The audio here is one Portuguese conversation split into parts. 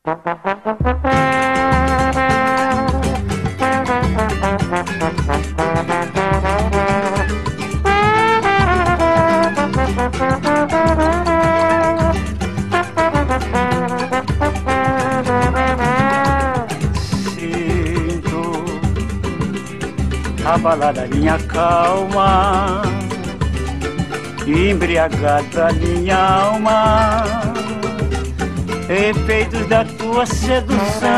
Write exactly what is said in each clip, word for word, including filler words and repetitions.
Abalada minha calma, embriagada minha alma, efeitos da tua sedução.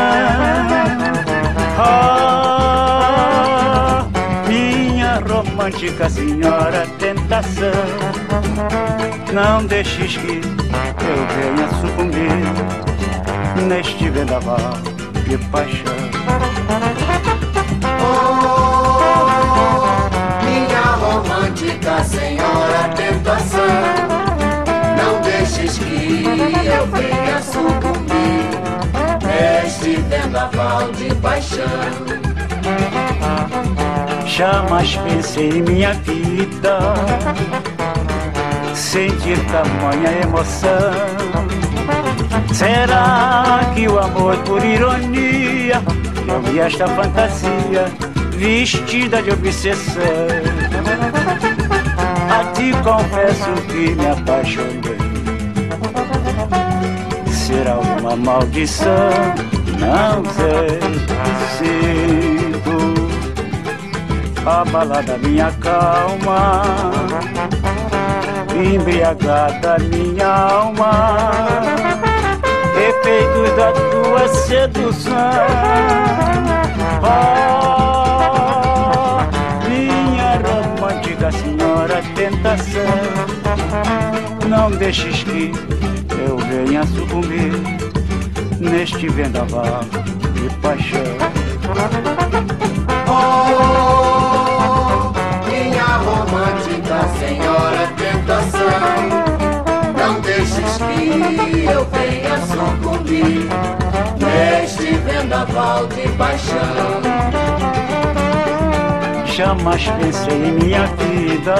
Ah, minha romântica senhora tentação, não deixes que eu venha sucumbir neste vendaval de paixão. Romântica senhora tentação, não deixes que eu venha sucumbir neste vendaval de paixão. Jamais pensei em minha vida sentir tamanha emoção. Será que o amor por ironia eu vi esta fantasia vestida de obsessão? A ti confesso que me apaixonei. Será uma maldição? Não sei. Sinto abalada minha calma, embriagada minha alma, efeitos da tua sedução. Oh, minha romântica senhora tentação, não deixes que eu venha sucumbir neste vendaval de paixão. Oh, minha romântica senhora tentação, não deixes que eu venha sucumbir neste vendaval de paixão. Jamais pensei em minha vida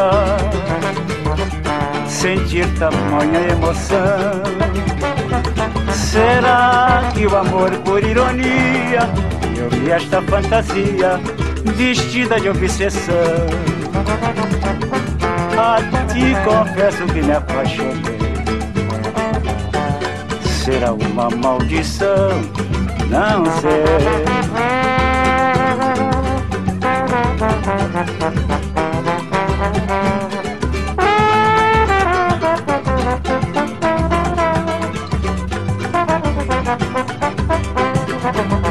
sentir tamanha emoção. Será que o amor por ironia eu vi esta fantasia vestida de obsessão? A ti confesso que me apaixonei. Será uma maldição? Não sei. Thank you.